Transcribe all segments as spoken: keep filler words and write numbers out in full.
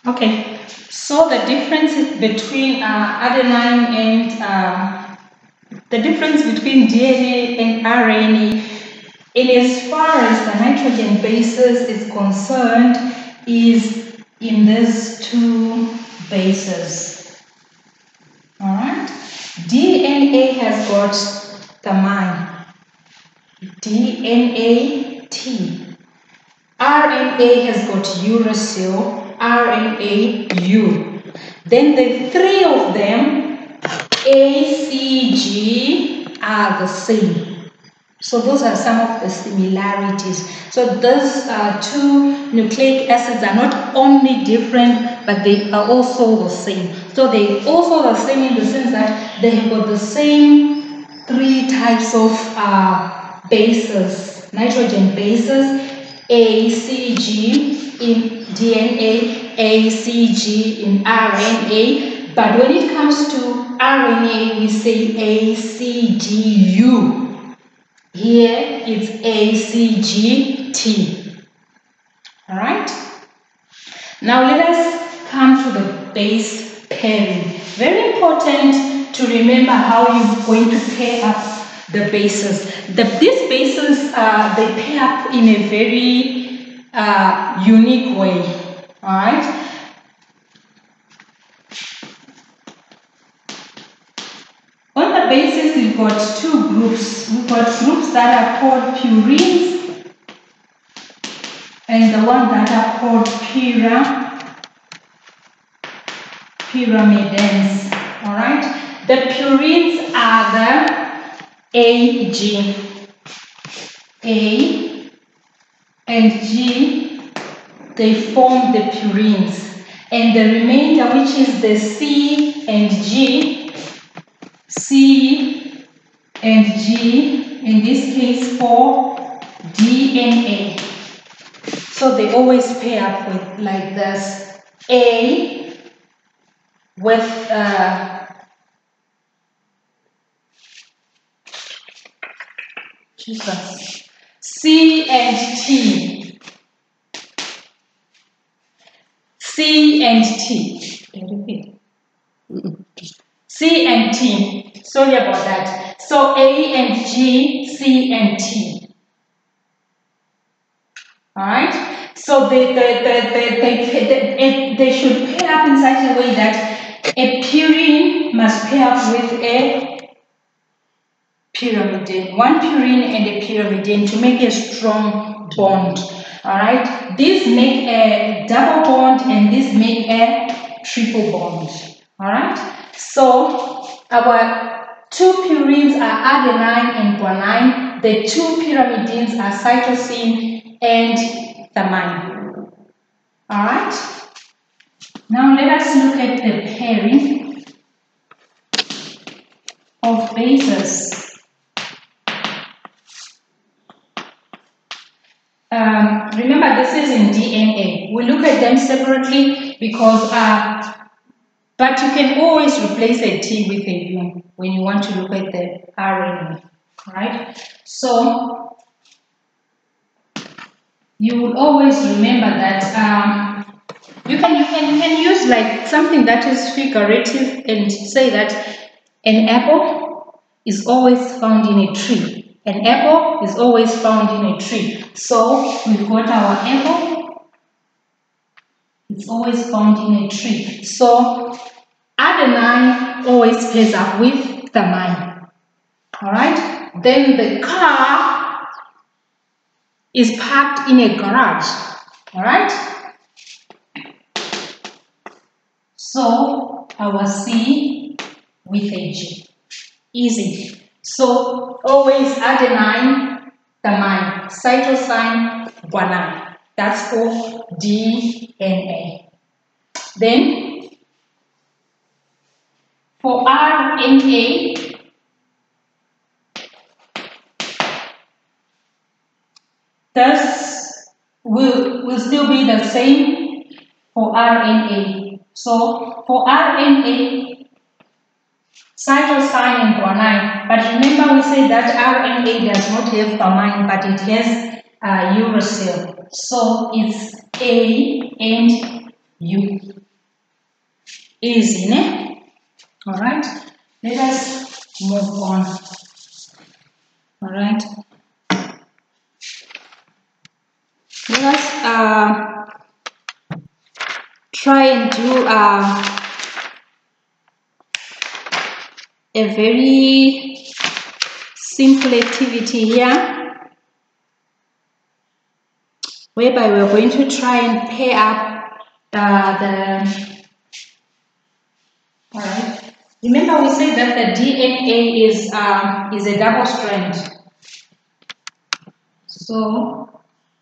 Okay, so the difference between uh, adenine and uh, the difference between D N A and R N A, in as far as the nitrogen bases is concerned, is in these two bases. All right, D N A has got thymine, D N A T. R N A has got uracil, R N A U. Then the three of them, A, C, G, are the same. So those are some of the similarities. So those uh, two nucleic acids are not only different, but they are also the same. So they also the same in the sense that they have got the same three types of uh, bases, nitrogen bases. A, C, G in D N A, A, C, G in R N A, but when it comes to R N A, we say A, C, G, U. Here it's A, C, G, T. Alright? Now let us come to the base pairing. Very important to remember how you're going to pair up the bases. The, these bases, uh, they pair up in a very uh, unique way. Alright? On the bases, we've got two groups. We've got groups that are called purines and the one that are called pyra, pyrimidines. Alright? The purines are the A, G. A and G, they form the purines. And the remainder, which is the C and G, C and G, in this case for D N A. So they always pair up with like this. A with uh, Jesus. C and T. C and T. C and T. Sorry about that. So A and G, C and T. Alright? So they, they, they, they, they, they, they should pair up in such a way that a purine must pair up with a pyrimidine, one purine and a pyrimidine to make a strong bond. Alright, these make a double bond and these make a triple bond. Alright, so our two purines are adenine and guanine, the two pyrimidines are cytosine and thymine. Alright, now let us look at the pairing of bases. Um, remember, this is in D N A. We look at them separately because, uh, but you can always replace a T with a U when you want to look at the R N A, right? So, you will always remember that um, you can you can you can use like something that is figurative and say that an apple is always found in a tree. An apple is always found in a tree. So we've got our apple. It's always found in a tree. So adenine always pairs up with thymine. Alright? Then the car is parked in a garage. Alright? So our C with a G. Easy. So always adenine, thymine, cytosine, guanine. That's for D N A. Then for R N A, this will, will still be the same for R N A. So for R N A, cytosine and guanine, but remember we said that R N A does not have thymine, but it has uh, uracil. So it's A and U. Easy, ne? Alright, let us move on. Alright, let us uh, try and do uh, a very simple activity here, whereby we're going to try and pair up uh, the, all right. Remember we said that the D N A is, um, is a double strand. So,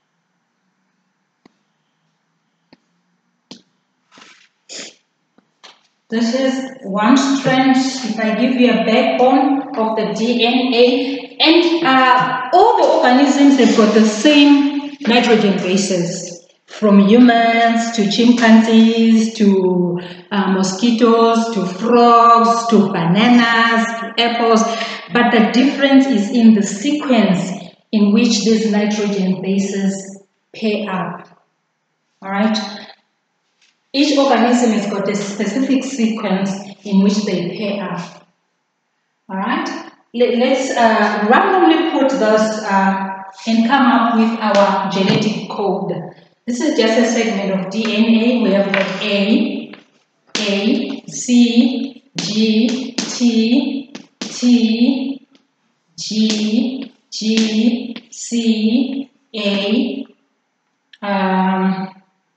this is one strand. If I give you a backbone of the D N A, and uh, all the organisms have got the same nitrogen bases, from humans to chimpanzees to uh, mosquitoes to frogs to bananas to apples, but the difference is in the sequence in which these nitrogen bases pair up. All right. Each organism has got a specific sequence in which they pair up. All right. Let's uh, randomly put those uh, and come up with our genetic code. This is just a segment of D N A. We have got A, A, C, G, T, T, G, G, C, A, um,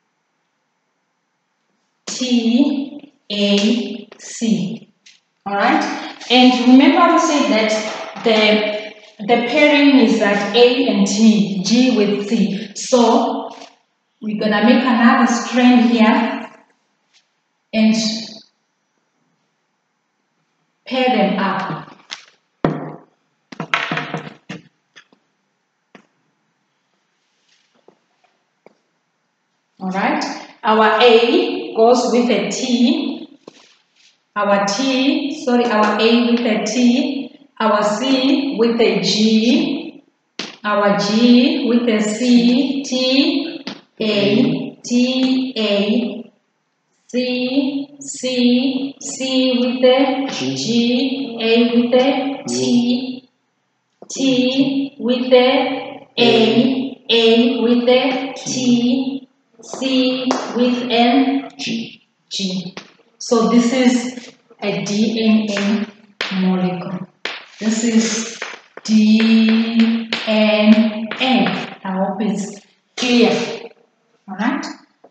T, A, C. All right. And remember we said that the, the pairing is that A and T, G with C. So we're going to make another strand here and pair them up. All right. Our A goes with a T. Our T, sorry, our A with a T, our C with a G, our G with a C, T, A, T, A, C, C, C with a G, A with a T, T with a A, A with a T, C with an G, G. So this is a D N A molecule. This is D N A. I hope it's clear. Alright?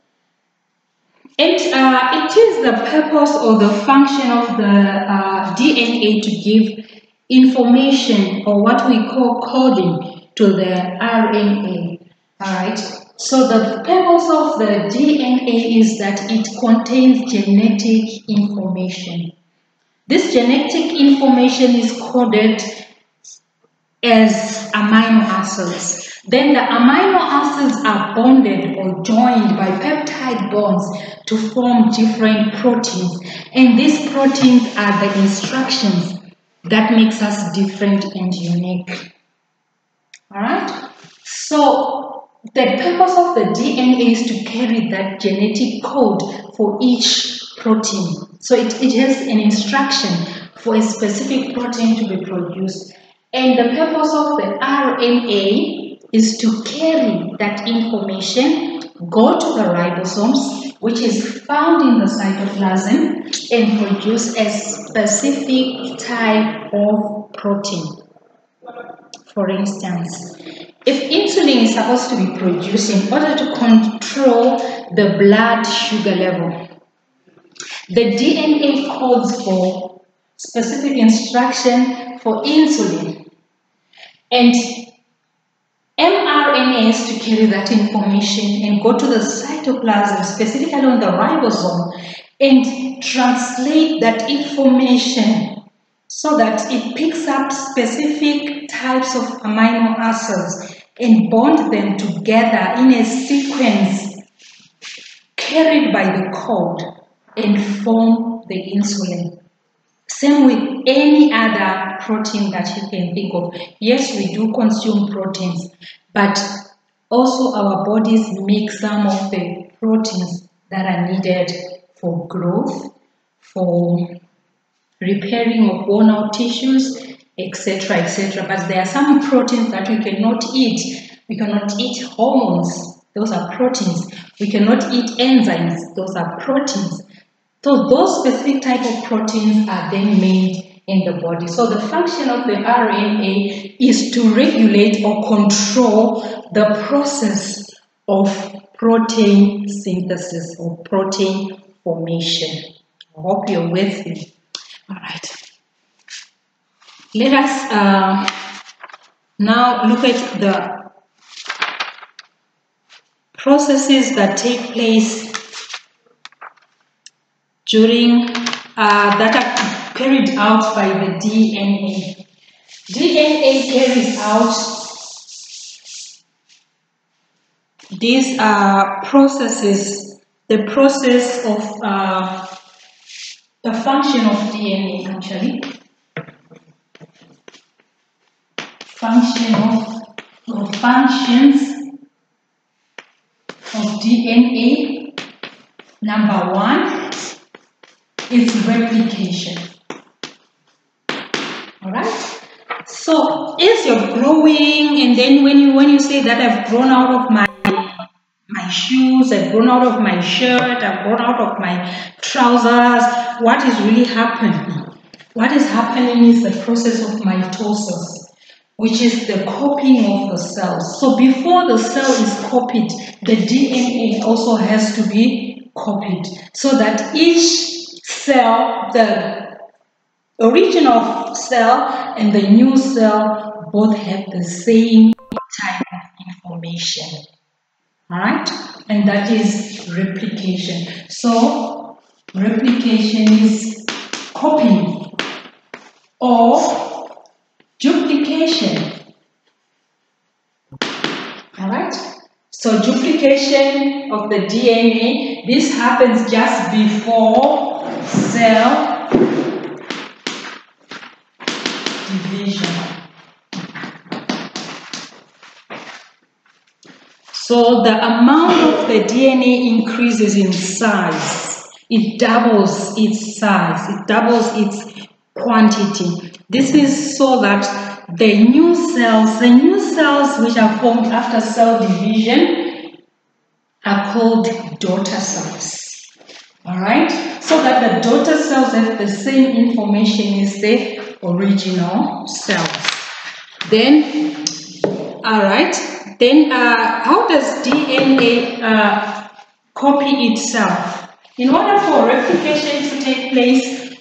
And uh, it is the purpose or the function of the uh, D N A to give information, or what we call coding, to the R N A. Alright? So the purpose of the D N A is that it contains genetic information. This genetic information is coded as amino acids. Then the amino acids are bonded or joined by peptide bonds to form different proteins. And these proteins are the instructions that makes us different and unique. Alright? So the purpose of the D N A is to carry that genetic code for each protein. So it, it has an instruction for a specific protein to be produced. And the purpose of the R N A is to carry that information, go to the ribosomes, which is found in the cytoplasm, and produce a specific type of protein. For instance, if insulin is supposed to be produced in order to control the blood sugar level, the D N A codes for specific instruction for insulin, and mRNAs to carry that information and go to the cytoplasm, specifically on the ribosome, and translate that information so that it picks up specific types of amino acids and bond them together in a sequence carried by the code and form the insulin. Same with any other protein that you can think of. Yes, we do consume proteins, but also our bodies make some of the proteins that are needed for growth, for repairing of worn out tissues, et cetera, et cetera. But there are some proteins that we cannot eat. We cannot eat hormones. Those are proteins. We cannot eat enzymes. Those are proteins. So those specific type of proteins are then made in the body. So the function of the R N A is to regulate or control the process of protein synthesis or protein formation. I hope you're with me. All right. Let us uh, now look at the processes that take place during uh, that are carried out by the D N A. D N A carries out these uh, processes, the process of uh, the function of D N A actually. Function of, or functions of D N A. Number one is replication. All right. So as you're growing, and then when you when you say that I've grown out of my my shoes, I've grown out of my shirt, I've grown out of my trousers, what is really happening? What is happening is the process of mitosis, which is the copying of the cells. So before the cell is copied, the D N A also has to be copied, so that each cell, the original cell and the new cell, both have the same type of information. All right, and that is replication. So replication is copying or duplication. All right, so duplication of the D N A, this happens just before cell division. So the amount of the D N A increases in size. It doubles its size. It doubles its quantity. This is so that the new cells, the new cells which are formed after cell division are called daughter cells. All right? So that the daughter cells have the same information as the original cells. Then, all right. Then, uh, how does D N A uh, copy itself? In order for replication to take place,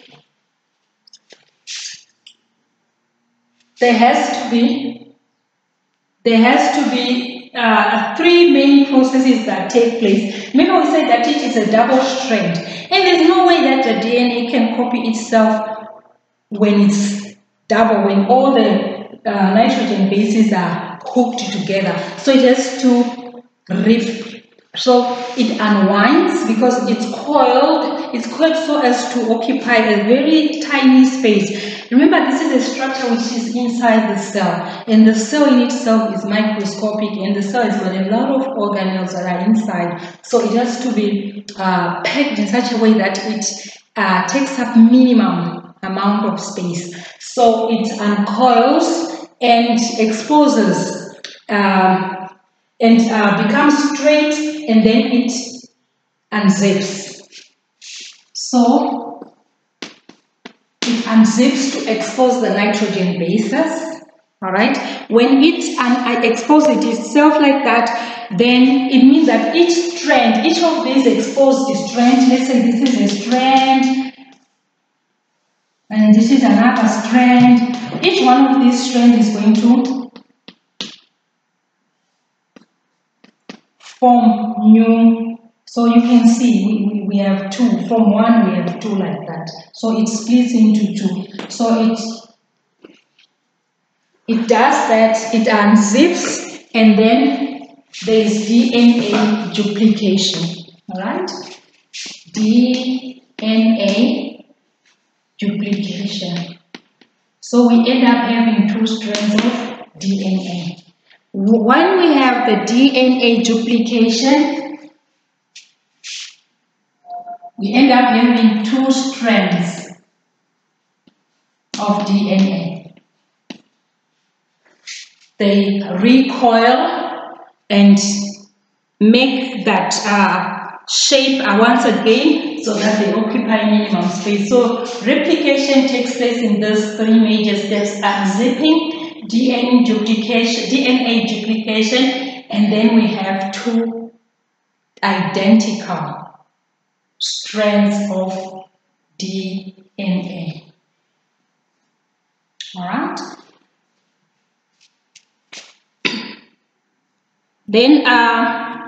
there has to be there has to be uh, three main processes that take place. Remember, we said that it is a double strand, and there's no way that the D N A can copy itself when it's double, when all the uh, nitrogen bases are hooked together. So it has to rip. So it unwinds because it's coiled. It's coiled so as to occupy a very tiny space. Remember, this is a structure which is inside the cell, and the cell in itself is microscopic, and the cell has got a lot of organelles that are inside. So it has to be uh, packed in such a way that it uh, takes up minimum amount of space. So it uncoils and exposes um, and uh, becomes straight, and then it unzips. So it unzips to expose the nitrogen bases. All right. When it un exposes itself like that, then it means that each strand, each of these exposed strands, let's say this is a strand, and this is another strand. Each one of these strands is going to form new. So you can see we, we, we have two. From one we have two like that. So it splits into two. So it it does that, it unzips, and then there is D N A duplication. Alright? D N A duplication. So we end up having two strands of D N A. When we have the D N A duplication, we end up having two strands of D N A. They recoil and make that uh, shape uh, once again so that they occupy minimum space. So replication takes place in those three major steps: unzipping, D N A duplication, D N A duplication, and then we have two identical strands of D N A. All right. Then uh,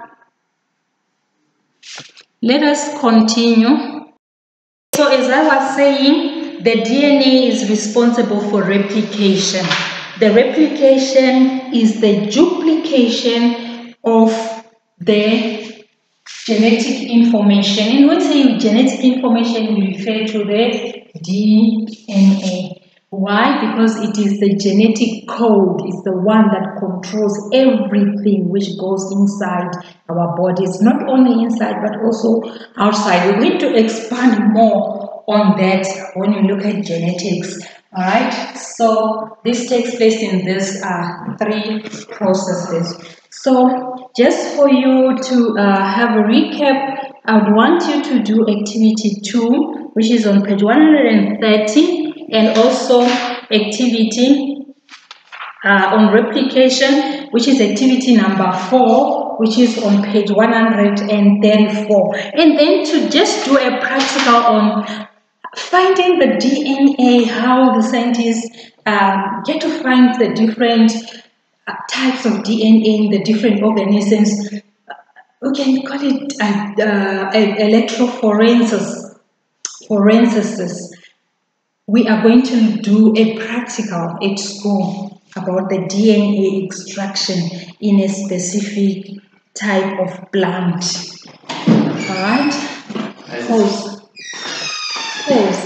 let us continue. So as I was saying, the D N A is responsible for replication. The replication is the duplication of the genetic information. And when we say genetic information, we refer to the D N A. Why? Because it is the genetic code, it's the one that controls everything which goes inside our bodies, not only inside but also outside. We're going to expand more on that when we look at genetics. All right, so this takes place in these uh, three processes. So just for you to uh, have a recap, I would want you to do activity two, which is on page one hundred thirty. And also activity uh, on replication, which is activity number four, which is on page one hundred thirty-four. And then to just do a practical on finding the D N A, how the scientists uh, get to find the different uh, types of D N A in the different organisms. We can call it uh, uh, electrophoresis. Forensis. We are going to do a practical at school about the D N A extraction in a specific type of plant. All right? Pause. Pause.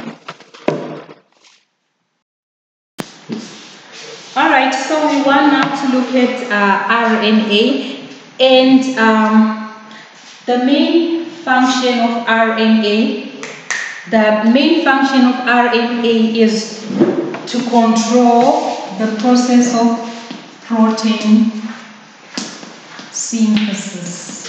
All right, so we want now to look at uh, R N A, and um, the main function of R N A The main function of R N A is to control the process of protein synthesis.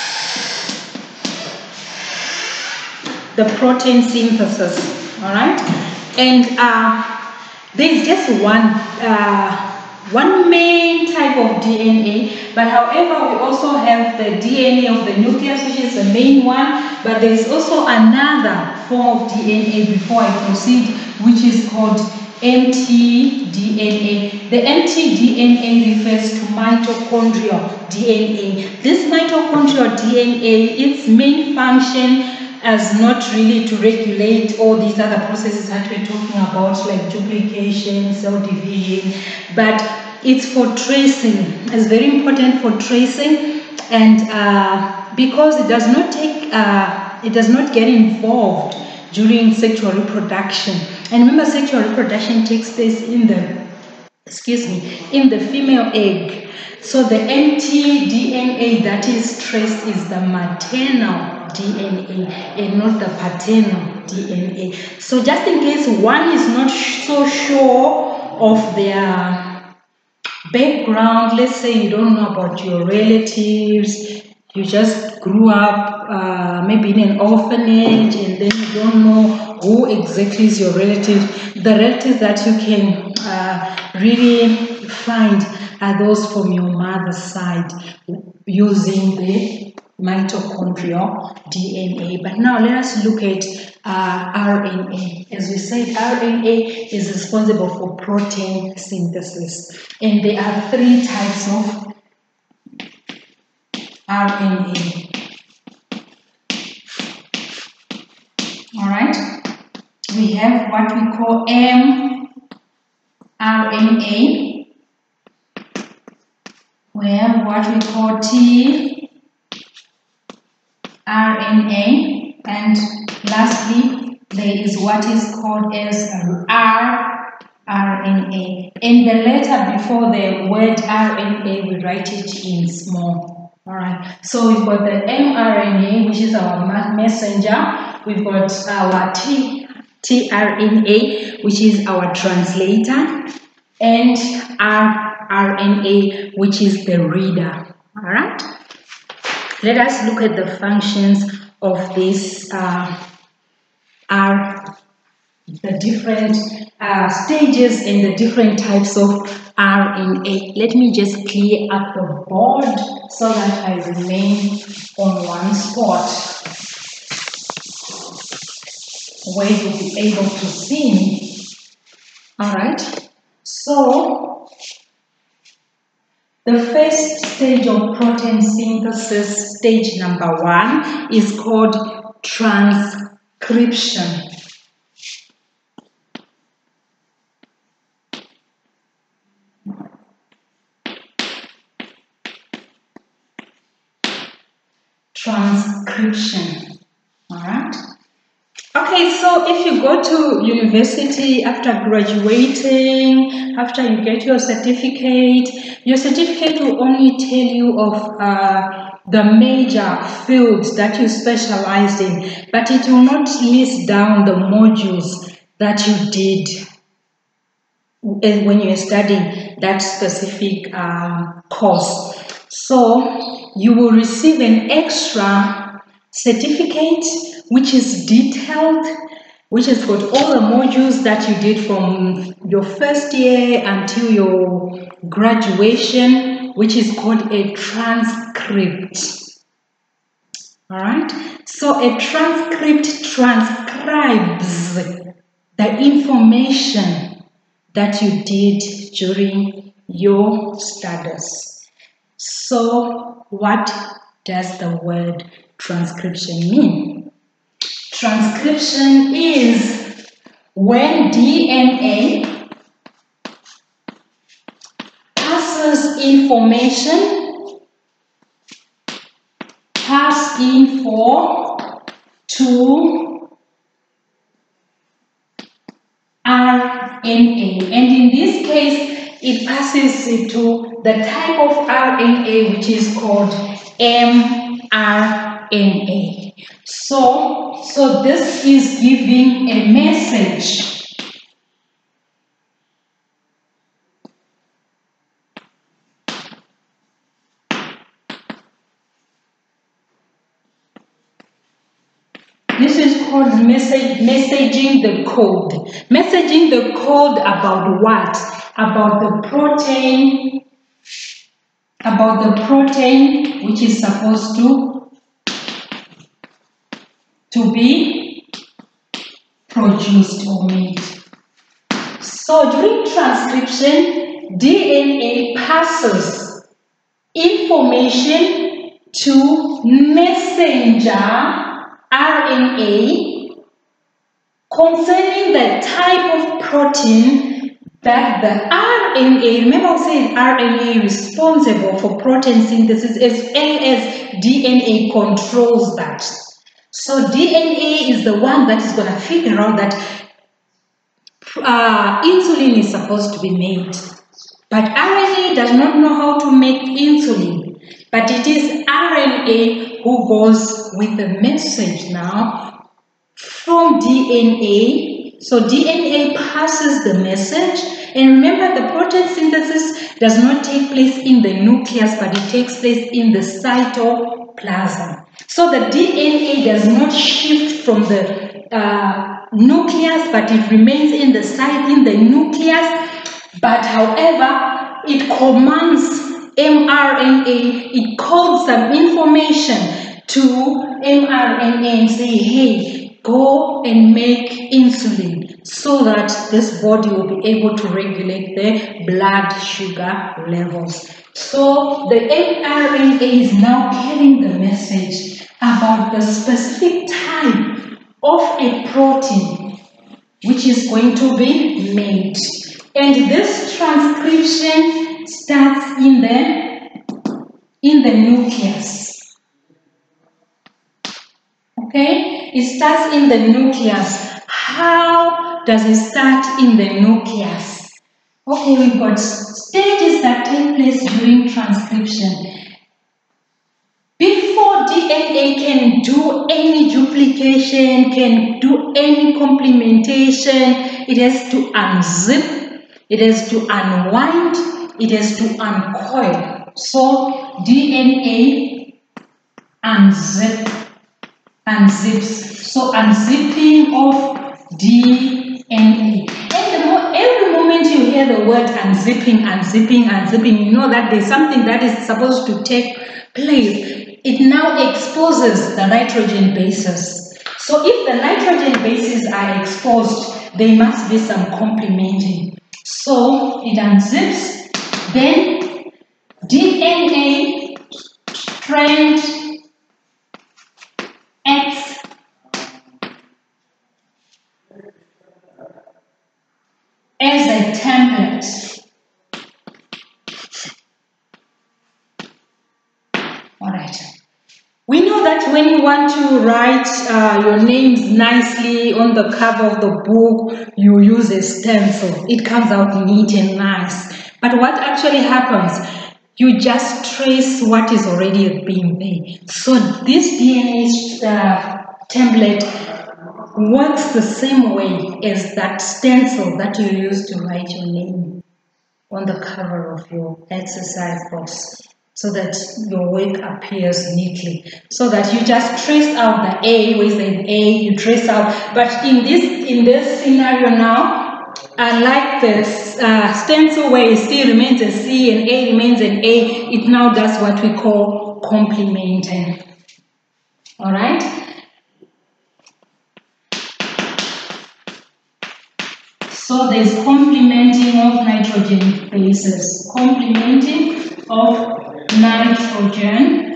The protein synthesis, all right? And uh, there's just one, uh, one main type of D N A, but however, we also have the D N A of the nucleus, which is the main one, but there is also another form of D N A before I proceed, which is called mtDNA. The mtDNA refers to mitochondrial D N A. This mitochondrial D N A, its main function is not really to regulate all these other processes that we're talking about, like duplication, cell division, but it's for tracing. It's very important for tracing, and uh, because it does not take, uh, it does not get involved during sexual reproduction. And remember, sexual reproduction takes place in the, excuse me, in the female egg. So the mtDNA that is traced is the maternal D N A and not the paternal D N A. So just in case one is not so sure of their background, let's say you don't know about your relatives, you just grew up uh, maybe in an orphanage, and then you don't know who exactly is your relative. The relatives that you can uh, really find are those from your mother's side using the mitochondrial D N A. But now let us look at uh, R N A. As we said, R N A is responsible for protein synthesis, and there are three types of R N A. All right, we have what we call mRNA. We have what we call tRNA, and lastly, there is what is called as rRNA. And the letter before the word R N A, we write it in small. All right, so we've got the mRNA, which is our messenger. We've got our T, tRNA, which is our translator, and rRNA, which is the reader. All right, let us look at the functions of this uh, R, the different uh, stages and the different types of R N A. Let me just clear up the board so that I remain on one spot where you'll be able to see me. Alright, so the first stage of protein synthesis, stage number one, is called transcription. Transcription. All right. Okay, so if you go to university after graduating, after you get your certificate, your certificate will only tell you of uh, the major fields that you specialized in, but it will not list down the modules that you did when you are studying that specific um, course. So you will receive an extra certificate which is detailed, which has got all the modules that you did from your first year until your graduation, which is called a transcript. All right, so a transcript transcribes the information that you did during your studies. So what does the word transcription mean? Transcription is when D N A passes information, pass info to R N A, and in this case it passes it to the type of R N A which is called mRNA. So, so this is giving a message. This is called message, messaging the code. Messaging the code about what? About the protein, about the protein which is supposed to to be produced or made. So during transcription, D N A passes information to messenger R N A concerning the type of protein that the R N A, remember I said R N A responsible for protein synthesis as well as D N A controls that. So D N A is the one that is going to figure out that uh, insulin is supposed to be made. But R N A does not know how to make insulin. But it is R N A who goes with the message now from D N A. So D N A passes the message. And remember, the protein synthesis does not take place in the nucleus, but it takes place in the cytoplasm. So the D N A does not shift from the uh, nucleus, but it remains in the site in the nucleus. But however, it commands mRNA, it codes some information to mRNA and say, hey, go and make insulin, so that this body will be able to regulate the blood sugar levels. So the mRNA is now carrying the message about the specific type of a protein which is going to be made. And this transcription starts in the, in the nucleus. Okay? It starts in the nucleus. How does it start in the nucleus? Okay, we've got stages that take place during transcription. A can do any duplication, can do any complementation. It has to unzip, it has to unwind, it has to uncoil. So D N A unzip, unzips. So unzipping of D N A. And the mo every moment you hear the word unzipping, unzipping, unzipping, you know that there's something that is supposed to take place. It now exposes the nitrogen bases. So if the nitrogen bases are exposed, there must be some complementing. So it unzips, then D N A strand X as a template. Alright. We know that when you want to write uh, your names nicely on the cover of the book, you use a stencil. It comes out neat and nice. But what actually happens? You just trace what is already being there. So this D N A uh, template works the same way as that stencil that you use to write your name on the cover of your exercise box, so that your work appears neatly. So that you just trace out the A, where is the A, you trace out. But in this in this scenario now, unlike this uh, stencil where C remains a C and A remains an A, it now does what we call complementing. Alright? So there's complementing of nitrogen bases. Complementing of nitrogen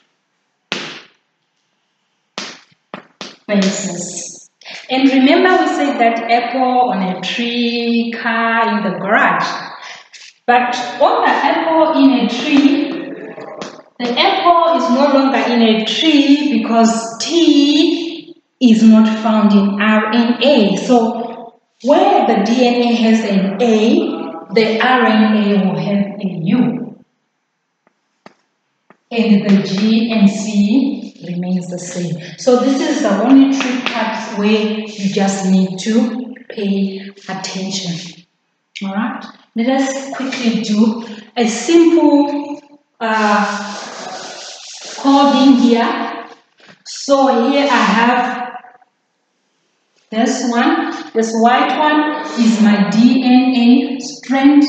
bases. And remember we said that apple on a tree, car in the garage. But on the apple in a tree, the apple is no longer in a tree because T is not found in R N A. So where the D N A has an A, the R N A will have a U. And the G and C remains the same. So this is the only trick part where you just need to pay attention. Alright, let us quickly do a simple uh, coding here. So here I have this one. This white one is my D N A strand.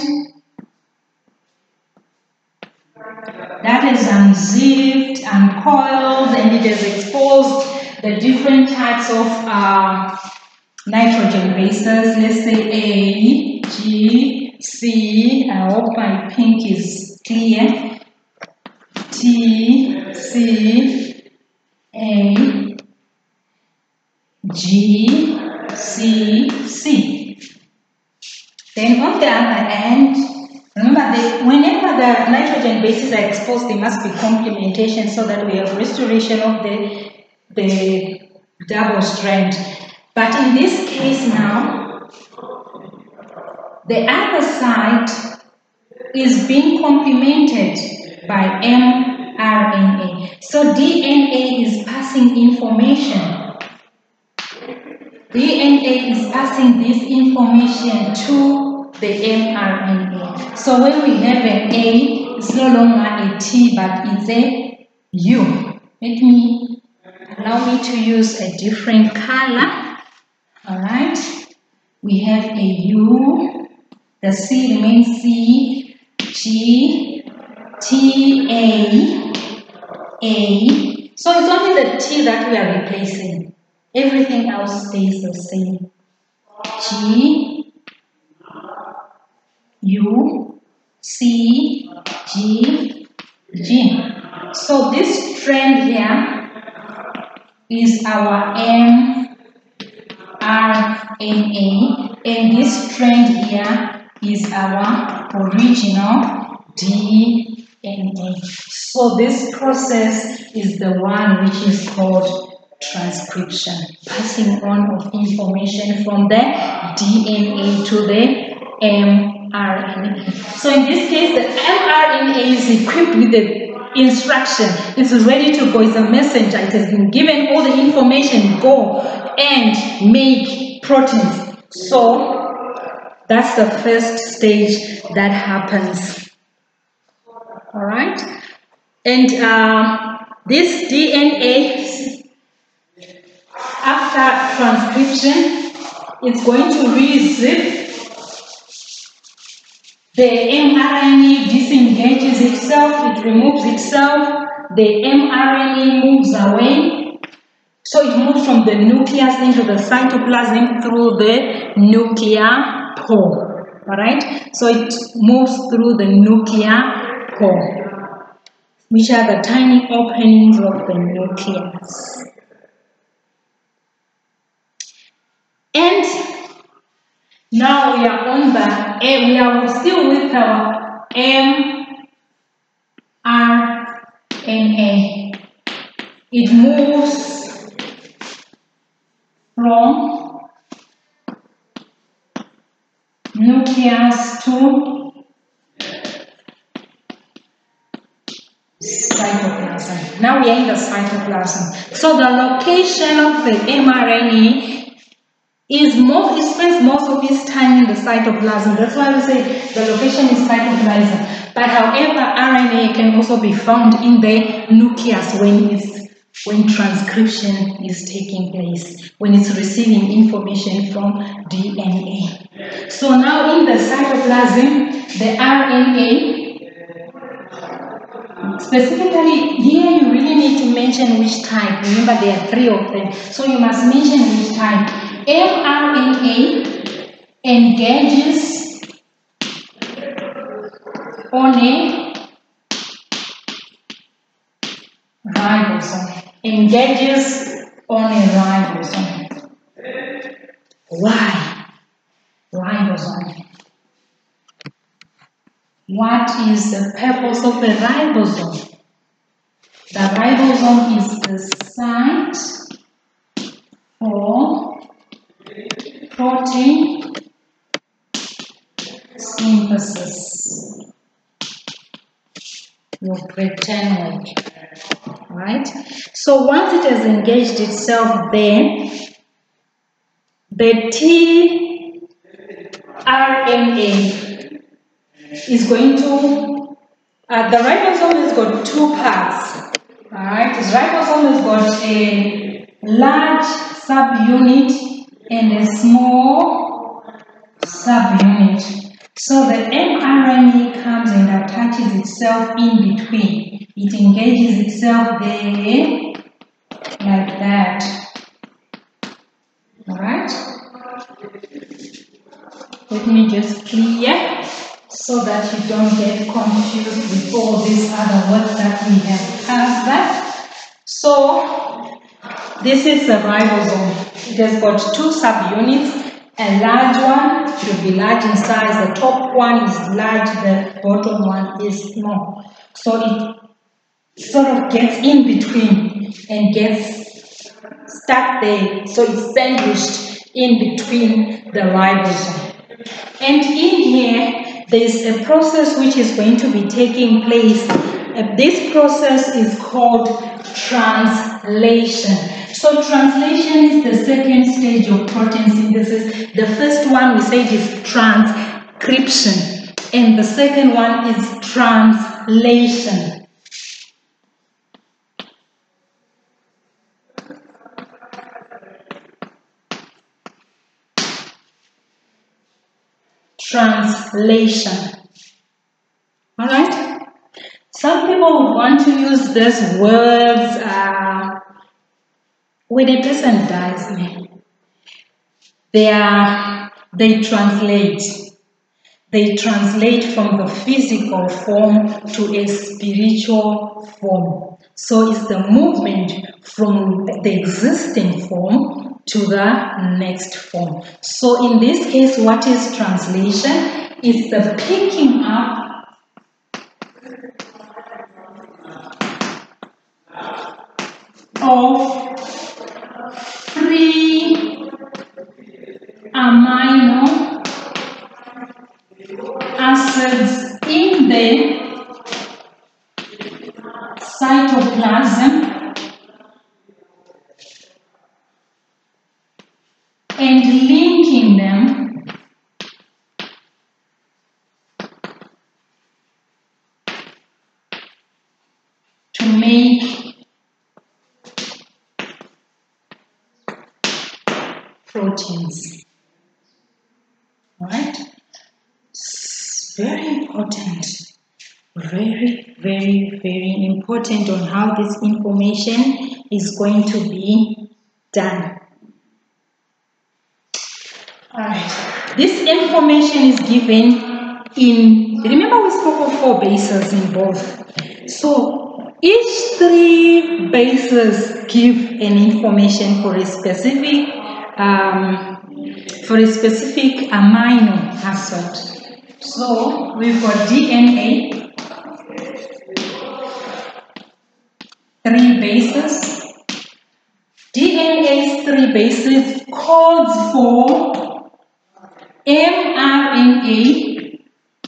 That is unzipped, uncoiled, and it has exposed the different types of uh, nitrogen bases. Let's say A, G, C. I hope my pink is clear. T, C, A, G, C, C. Then on the other end, remember that whenever the nitrogen bases are exposed, there must be complementation so that we have restoration of the, the double strand. But in this case now, the other side is being complemented by mRNA. So D N A is passing information. D N A is passing this information to the mRNA. So when we have an A, it's no longer a T, but it's a U. Let me allow me to use a different color. Alright. We have a U. The C remains C, G, T, A, A. So it's only the T that we are replacing. Everything else stays the same. G, U, C, G, G. So this strand here is our mRNA, and this strand here is our original D N A. So this process is the one which is called transcription, passing on of information from the D N A to the mRNA. So in this case, the mRNA is equipped with the instruction. It's ready to go. It's a messenger. It has been given all the information. Go and make proteins. So that's the first stage that happens. All right. And uh, this D N A, after transcription, it's going to re-zip. The mRNA disengages itself, it removes itself, the mRNA moves away. So it moves from the nucleus into the cytoplasm through the nuclear pore. Alright? So it moves through the nuclear pore, which are the tiny openings of the nucleus. And now we are on the, we are still with our mRNA. It moves from nucleus to cytoplasm. Now we are in the cytoplasm. So the location of the mRNA is most, it spends most of its time in the cytoplasm. That's why we say the location is cytoplasm. But however, R N A can also be found in the nucleus when it's when transcription is taking place, when it's receiving information from D N A. So now in the cytoplasm, the R N A, specifically here you really need to mention which type. Remember there are three of them. So you must mention which type. mRNA engages on a ribosome. Engages on a ribosome. Why? Ribosome. What is the purpose of a ribosome? The ribosome is the site for protein synthesis. Your pretend right? So once it has engaged itself there, the t R N A is going to, uh, the ribosome has got two parts. Alright, this ribosome has got a large subunit and a small subunit. So the mRNA comes and attaches itself in between. It engages itself there like that. Alright? Let me just clear so that you don't get confused with all these other words that we have covered. So this is a ribosome. It has got two subunits. A large one should be large in size. The top one is large, the bottom one is small. So it sort of gets in between and gets stuck there. So it's sandwiched in between the ribosome. And in here, there is a process which is going to be taking place. Uh, this process is called translation. So translation is the second stage of protein synthesis. The first one we said is transcription, and the second one is translation. Translation. All right. Some people would want to use these words uh, when a person dies. They are they translate. They translate from the physical form to a spiritual form. So it's the movement from the existing form to the next form. So in this case, what is translation? It's the picking up of free amino acids in the and linking them to make proteins. Alright? Very important. Very, very, very important on how this information is going to be done. Alright. This information is given in, remember we spoke of four bases in both. So each three bases give an information for a specific um, for a specific amino acid. So we've got D N A, three bases. D N A's three bases codes for mRNA,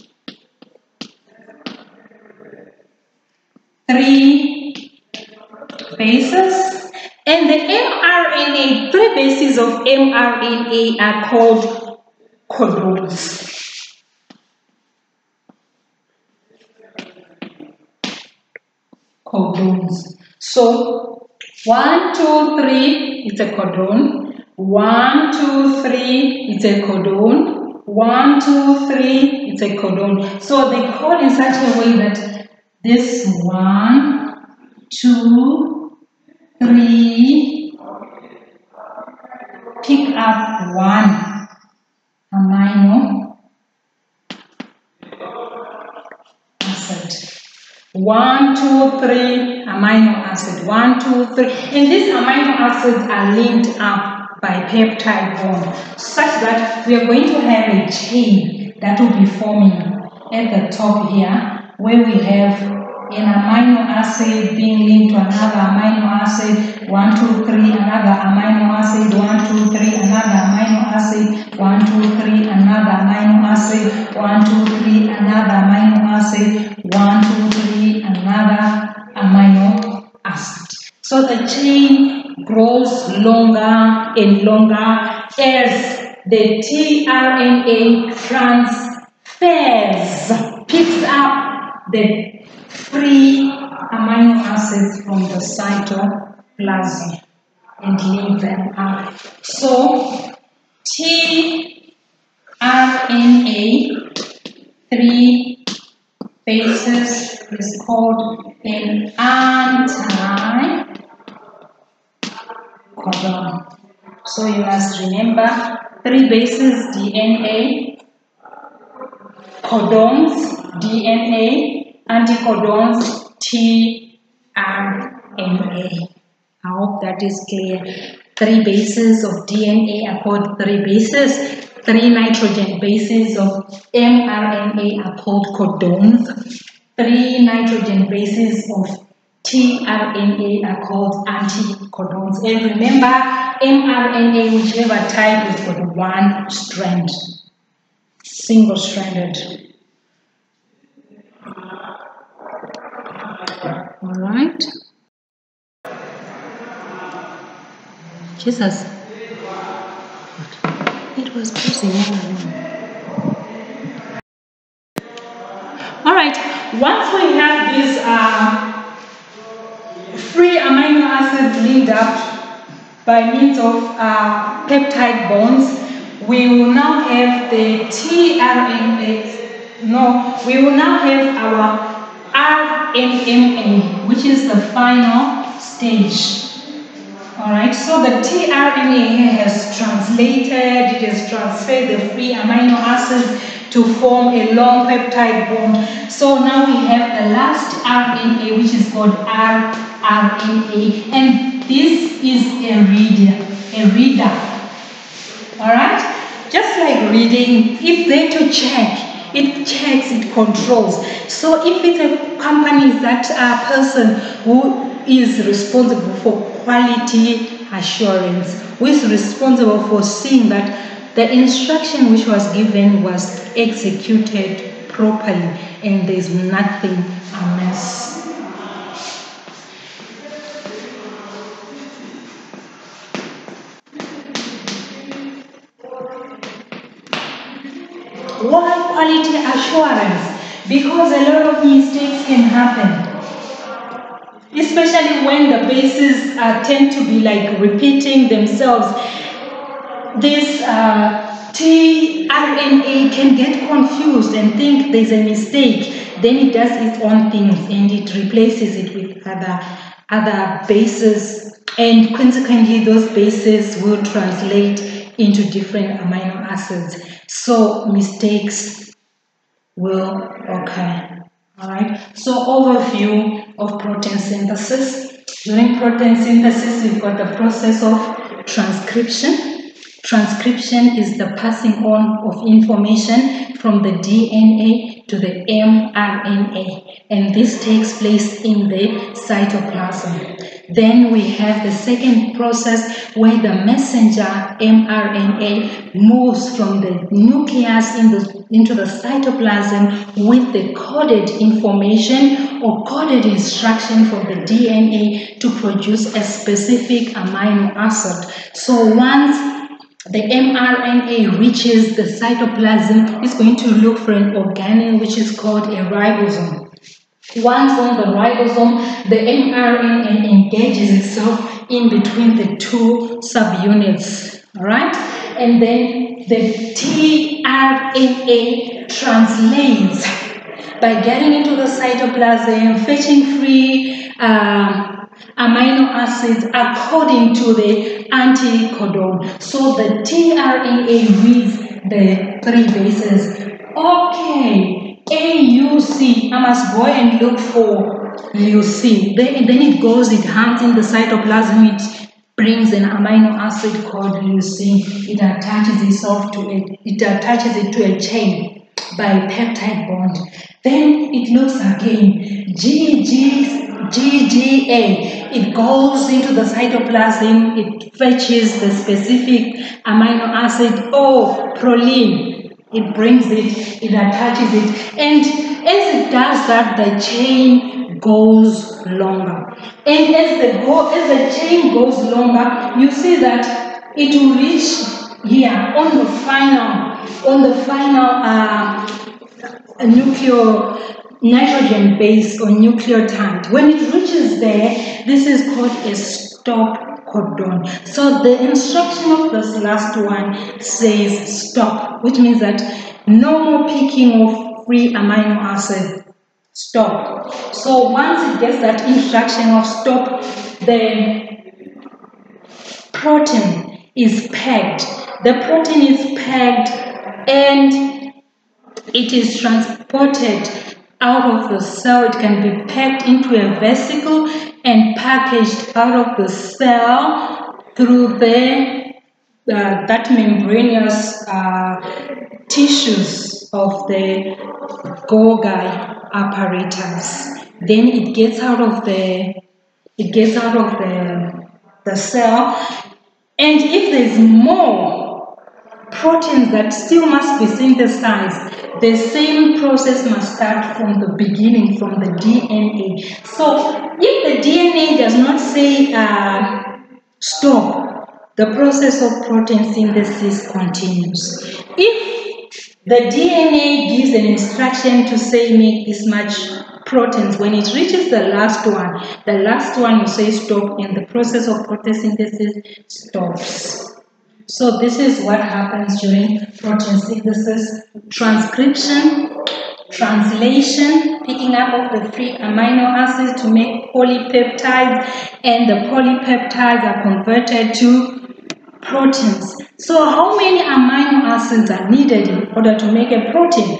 three bases, and the mRNA, three bases of mRNA are called codons. Codons. So one, two, three, it's a codon. One, two, three, it's a codon. One, two, three, it's a codon. So they code in such a way that this one, two, three, pick up one amino acid. One, two, three, amino acid. One, two, three. And these amino acids are linked up by peptide bond, such that we are going to have a chain that will be forming at the top here, where we have an amino acid being linked to another amino acid. One, two, three, another amino acid. One, two, three, another amino acid. One, two, three, another amino acid. One, two, three, another amino acid. One, two, three, another amino acid. So the chain grows longer and longer as the tRNA transfers, picks up the free amino acids from the cytoplasm and link them up. So tRNA, three bases, is called an anti-codon. So you must remember three bases, D N A, codons, D N A, anticodons, tRNA. I hope that is clear. Three bases of D N A are called three bases. Three nitrogen bases of mRNA are called codons. Three nitrogen bases of tRNA are called anticodons. And remember, mRNA, whichever type, is got one strand, single-stranded. All right. Jesus. It was busy. All right. Once we have these uh, free amino acids linked up by means of uh, peptide bonds, we will now have the tRNA. No, we will now have our R N M A, which is the final stage. Alright, so the tRNA here has translated, it has transferred the free amino acids to form a long peptide bond. So now we have the last R N A, which is called rRNA, and this is a reader, a reader. Alright, just like reading, it's there to check. It checks, it controls. So if it's a company, that uh, person who is responsible for quality assurance, who is responsible for seeing that the instruction which was given was executed properly and there's nothing amiss. Why quality assurance? Because a lot of mistakes can happen, especially when the bases uh, tend to be like repeating themselves. This uh, tRNA can get confused and think there's a mistake. Then it does its own things and it replaces it with other, other bases, and consequently those bases will translate into different amino acids. So mistakes will occur. Alright, so overview of protein synthesis. During protein synthesis, we've got the process of transcription. Transcription is the passing on of information from the D N A to the mRNA, and this takes place in the cytoplasm. Then we have the second process where the messenger mRNA moves from the nucleus in the, into the cytoplasm with the coded information or coded instruction from the D N A to produce a specific amino acid. So once the mRNA reaches the cytoplasm, it's going to look for an organelle which is called a ribosome. Once on the ribosome, the mRNA engages itself in between the two subunits, alright? And then the tRNA translates by getting into the cytoplasm, fetching free um, amino acids according to the anticodon. So the tRNA reads the three bases. Okay, A U C, I must go and look for leucine. Then, then it goes, it hangs in the cytoplasm, it brings an amino acid called leucine. It attaches itself to a, it attaches it to a chain by peptide bond. Then it looks again, G G G G A. It goes into the cytoplasm, it fetches the specific amino acid, oh, proline. It brings it, it attaches it, and as it does that, the chain goes longer. And as the, go, as the chain goes longer, you see that it will reach here on the final, on the final uh, nuclear nitrogen base or nucleotide. When it reaches there, this is called a stop codon. So the instruction of this last one says stop, which means that no more picking of free amino acid. Stop. So once it gets that instruction of stop, the protein is pegged. The protein is pegged and it is transported out of the cell. It can be packed into a vesicle and packaged out of the cell through the uh, that membranous uh, tissues of the Golgi apparatus. Then it gets out of the it gets out of the the cell, and if there's more proteins that still must be synthesized, the same process must start from the beginning, from the D N A. So if the D N A does not say uh, stop, the process of protein synthesis continues. If the D N A gives an instruction to say make this much proteins, when it reaches the last one, the last one will say stop, and the process of protein synthesis stops. So this is what happens during protein synthesis: transcription, translation, picking up of the free amino acids to make polypeptides, and the polypeptides are converted to proteins. So how many amino acids are needed in order to make a protein?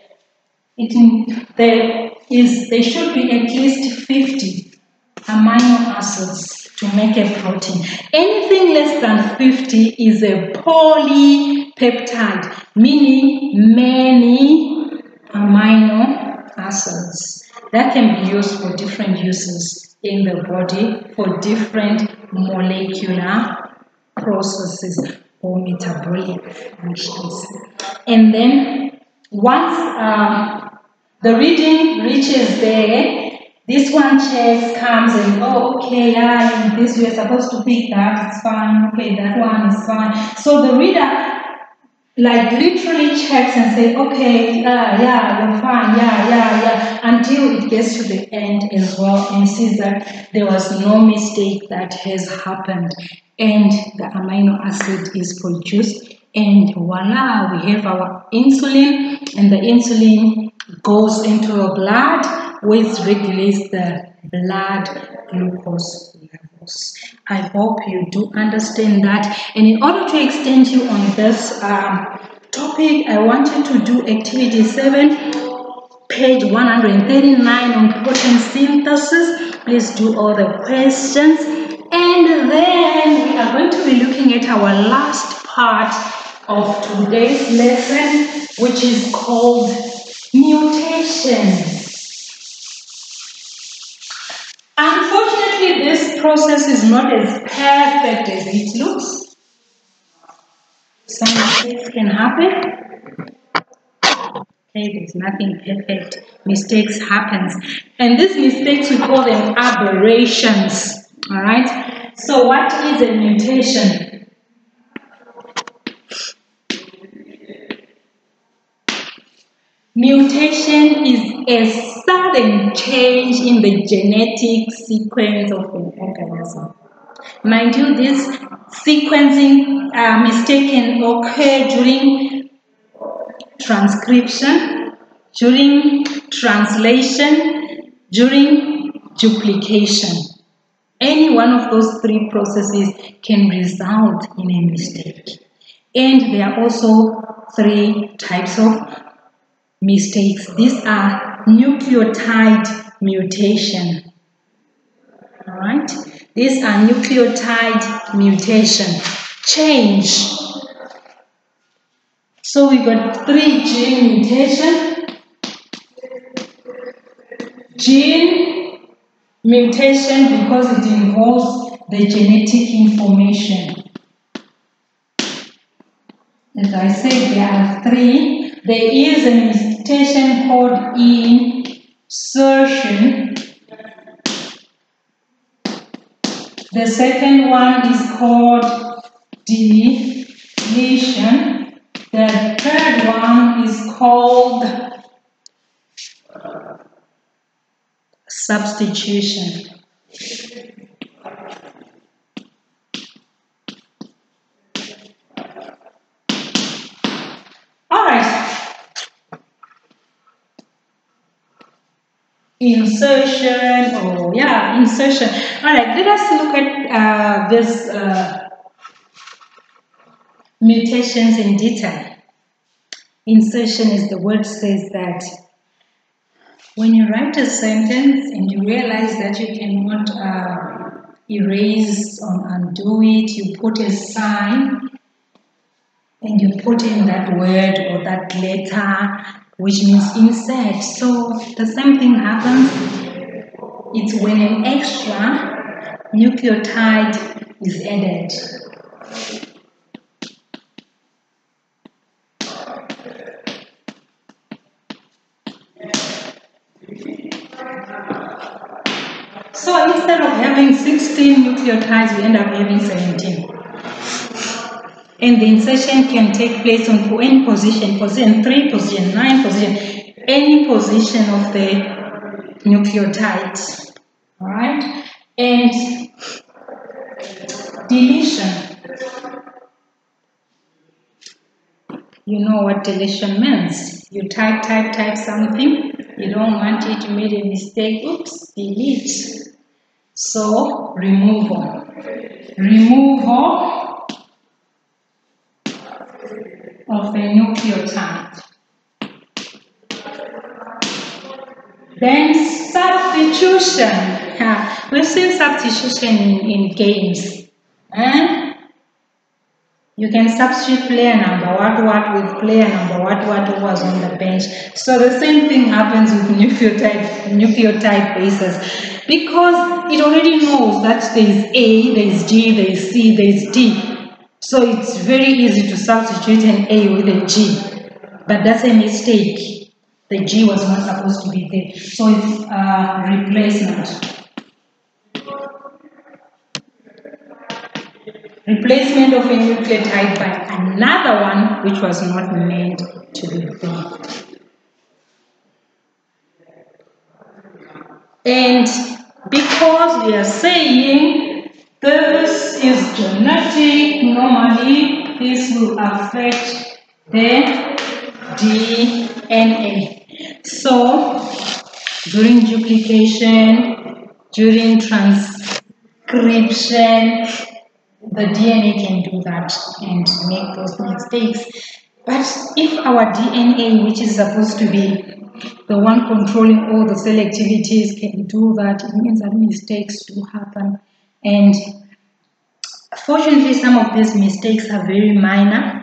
It, there, is, there should be at least fifty amino acids to make a protein. Anything less than fifty is a polypeptide, meaning many amino acids. That can be used for different uses in the body, for different molecular processes or metabolic functions. And then once uh, the reading reaches there, this one checks, comes and, oh, okay, yeah, this you're supposed to pick that, it's fine, okay, that one is fine. So the reader like literally checks and say, okay, uh, yeah, you're fine, yeah, yeah, yeah, until it gets to the end as well and sees that there was no mistake that has happened and the amino acid is produced, and voila, we have our insulin, and the insulin goes into your blood, which regulates the blood glucose levels. I hope you do understand that. And in order to extend you on this um, topic, I want you to do activity seven, page one hundred thirty-nine on protein synthesis. Please do all the questions. And then we are going to be looking at our last part of today's lesson, which is called mutations. Unfortunately, this process is not as perfect as it looks. Some mistakes can happen. Okay, there's nothing perfect. Mistakes happen. And these mistakes, we call them aberrations. Alright? So what is a mutation? Mutation is a sudden change in the genetic sequence of an organism. Mind you, this sequencing uh, mistake can occur during transcription, during translation, during duplication. Any one of those three processes can result in a mistake. And there are also three types of mistakes. These are nucleotide mutation. Alright? These are nucleotide mutation. Change. So we got three gene mutation. Gene mutation because it involves the genetic information. As I said, there are three. There is a mutation called insertion. The second one is called deletion. The third one is called substitution. Insertion, oh yeah, insertion. All right, let us look at uh, this uh, mutations in detail. Insertion, as the word says, that when you write a sentence and you realize that you cannot uh, erase or undo it, you put a sign and you put in that word or that letter, which means insert. So the same thing happens. It's when an extra nucleotide is added. So instead of having sixteen nucleotides, we end up having seventeen. And the insertion can take place on any position, position three, position nine, position, any position of the nucleotides. Alright? And deletion. You know what deletion means. You type, type, type something. You don't want it, you made a mistake. Oops, delete. So, removal. Removal of a nucleotide. Then substitution. Yeah, we've seen substitution in, in games. Eh? You can substitute player number what what with player number what what who was on the bench. So the same thing happens with nucleotide nucleotide bases, because it already knows that there is A, there is G, there is C, there is D. So it's very easy to substitute an A with a G, but that's a mistake. The G was not supposed to be there. So it's a replacement. replacement of a nucleotide by another one which was not meant to be there. And because we are saying this is genetic, normally this will affect the D N A. So during duplication, during transcription, the D N A can do that and make those mistakes. But if our D N A, which is supposed to be the one controlling all the cell activities, can do that, it means that mistakes do happen. And fortunately, some of these mistakes are very minor.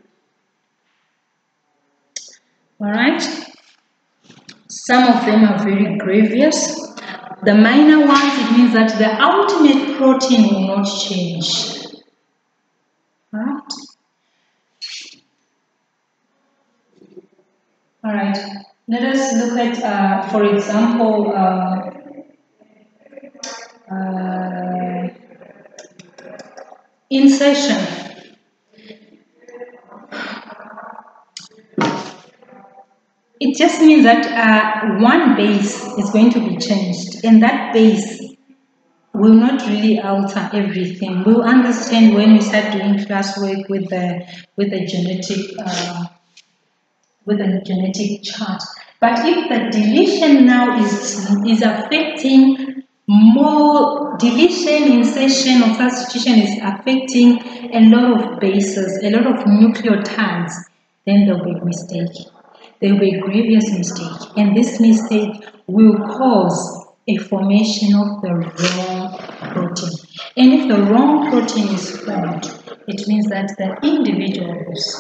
All right? Some of them are very grievous. The minor ones, it means that the ultimate protein will not change. All right? All right. Let us look at, uh, for example, uh, uh, insertion. It just means that uh, one base is going to be changed, and that base will not really alter everything. We'll understand when we start doing classwork with the with the genetic uh, with the genetic chart. But if the deletion now is is affecting more, deletion, insertion, or substitution is affecting a lot of bases, a lot of nucleotides, then there will be a mistake. There will be a grievous mistake, and this mistake will cause a formation of the wrong protein. And if the wrong protein is formed, it means that the individuals,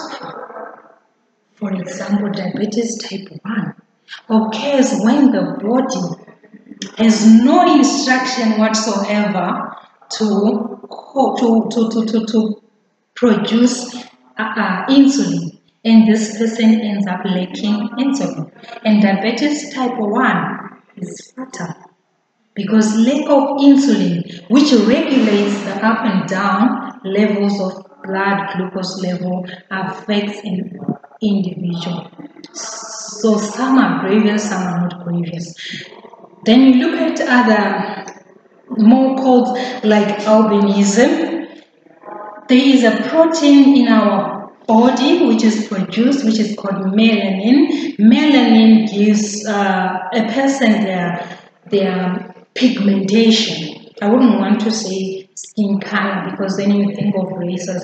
for example, diabetes type one, occurs when the body has no instruction whatsoever to, to, to, to, to, to produce uh, uh, insulin. And this person ends up lacking insulin. And diabetes type one is fatal because lack of insulin, which regulates the up and down levels of blood glucose level, affects an individual. So some are grievous, some are not grievous. Then you look at other more called like albinism. There is a protein in our body which is produced, which is called melanin. Melanin gives uh, a person their, their pigmentation. I wouldn't want to say skin color because then you think of races.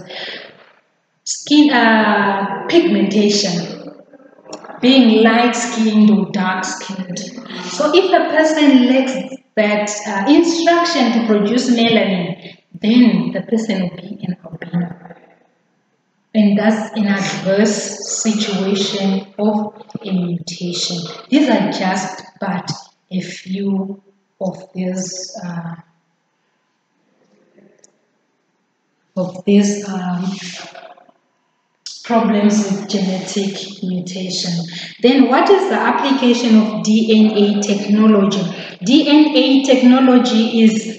Skin uh, pigmentation, being light-skinned or dark-skinned. So if a person lacks that uh, instruction to produce melanin, then the person will be an albino. And that's an adverse situation of a mutation. These are just but a few of these uh, of these um, problems with genetic mutation. Then what is the application of D N A technology? D N A technology is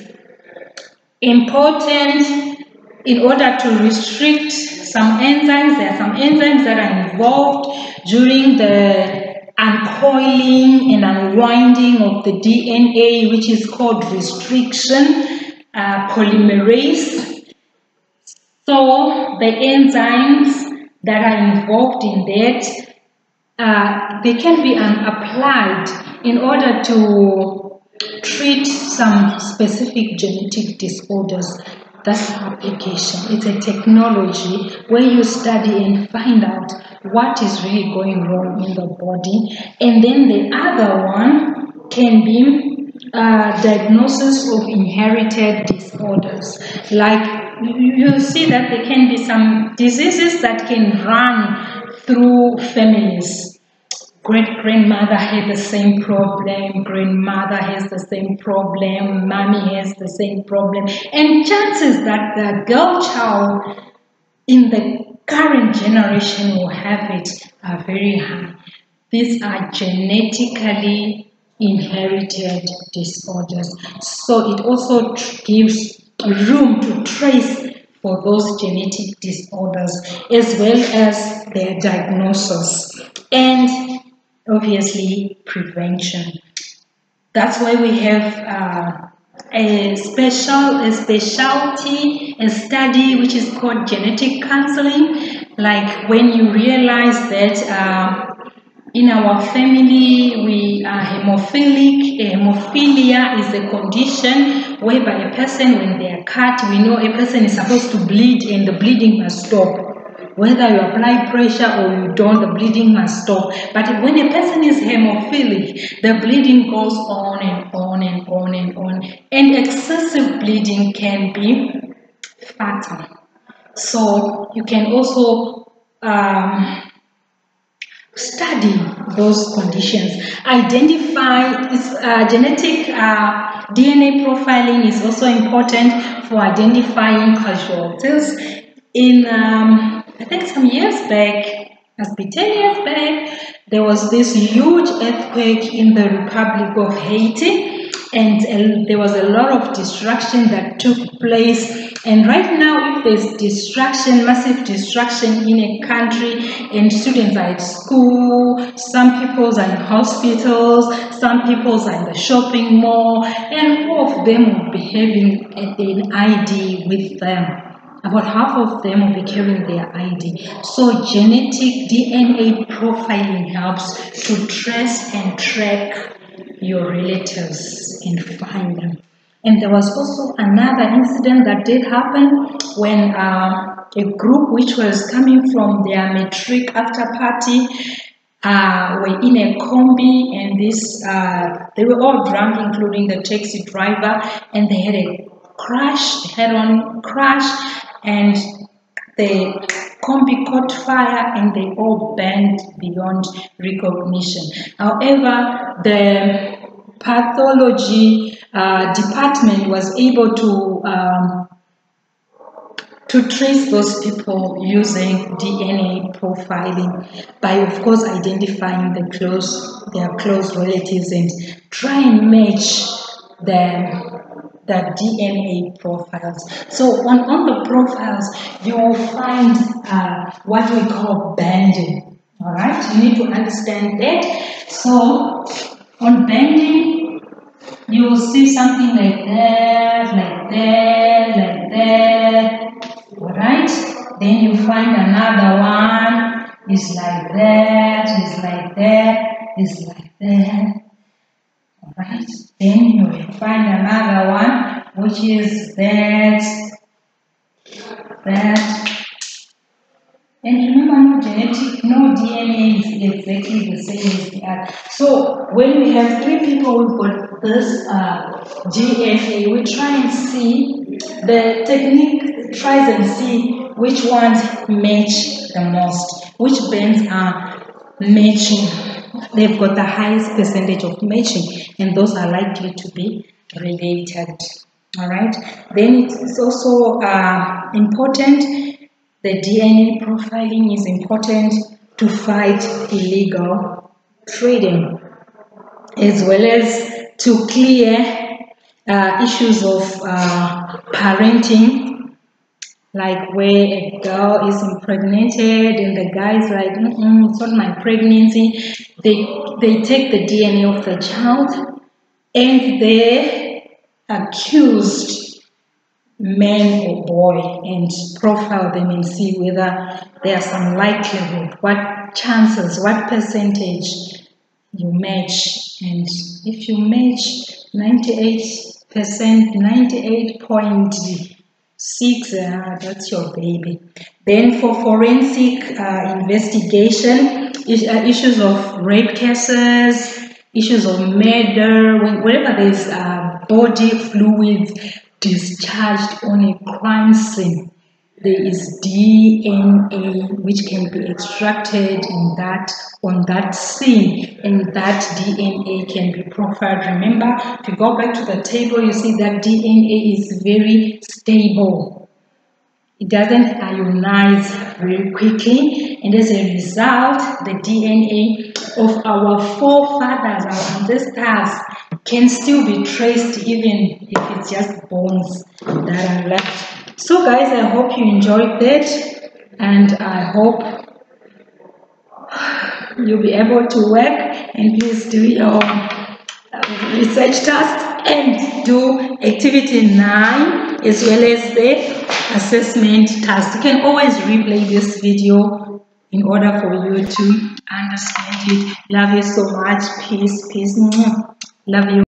important in order to restrict some enzymes. There are some enzymes that are involved during the uncoiling and unwinding of the D N A, which is called restriction uh, polymerase. So the enzymes that are involved in that, uh, they can be um, applied in order to treat some specific genetic disorders. That's the application. It's a technology where you study and find out what is really going wrong in the body. And then the other one can be uh, diagnosis of inherited disorders. Like you see that there can be some diseases that can run through families. Great-grandmother had the same problem, grandmother has the same problem, mommy has the same problem. And chances that the girl child in the current generation will have it are very high. These are genetically inherited disorders. So it also gives room to trace for those genetic disorders, as well as their diagnosis and obviously prevention. That's why we have uh, a special a specialty, a study which is called genetic counseling. Like when you realize that uh, in our family we are hemophilic. Hemophilia is a condition whereby a person, when they are cut, we know a person is supposed to bleed and the bleeding must stop. Whether you apply pressure or you don't, the bleeding must stop. But when a person is hemophilic, the bleeding goes on and on and on and on. And excessive bleeding can be fatal. So you can also um, study those conditions. Identify, uh, genetic uh, D N A profiling is also important for identifying casualties. In, um, I think some years back, must be ten years back, there was this huge earthquake in the Republic of Haiti, and uh, there was a lot of destruction that took place. And right now, if there's destruction, massive destruction in a country, and students are at school, some people are in hospitals, some people are in the shopping mall, and all of them will be having an I D with them. About half of them will be carrying their I D. So genetic D N A profiling helps to trace and track your relatives and find them. And there was also another incident that did happen when uh, a group which was coming from their matric after party uh, were in a combi, and this uh, they were all drunk, including the taxi driver, and they had a crash, head-on crash, and the combi caught fire and they all burned beyond recognition. However, the pathology uh, department was able to um, to trace those people using D N A profiling by, of course, identifying the close their close relatives and try and match them. The D N A profiles. So on, on the profiles, you will find uh, what we call banding. All right, you need to understand that. So on banding, you will see something like that, like that, like that. All right. Then you find another one. It's like that. It's like that. It's like that. Right. Then you will find another one, which is that, that, and remember, no genetic, no D N A is exactly the same as the other. So when we have three people who've got this uh, D N A, we try and see, the technique tries and see which ones match the most, which bands are matching. They've got the highest percentage of matching, and those are likely to be related. All right. Then it's also uh, important. The D N A profiling is important to fight illegal trading, as well as to clear uh, issues of uh, parenting. Like where a girl is impregnated and the guy's like, mm-mm, it's not my pregnancy. They, they take the D N A of the child and they accused man or boy and profile them and see whether there's some likelihood, what chances, what percentage you match. And if you match ninety-eight percent, ninety-eight point six, uh, that's your baby. Then for forensic uh, investigation, is, uh, issues of rape cases, issues of murder, whenever there's uh, body fluids discharged on a crime scene, there is D N A which can be extracted in that on that scene, and that D N A can be profiled. Remember, if you go back to the table, you see that D N A is very stable. It doesn't ionize very quickly, and as a result, the D N A of our forefathers, our ancestors, can still be traced even if it's just bones that are left So guys, I hope you enjoyed that, and I hope you'll be able to work, and please do your research task and do activity nine as well as the assessment task. You can always replay this video in order for you to understand it. Love you so much. Peace, peace. Love you.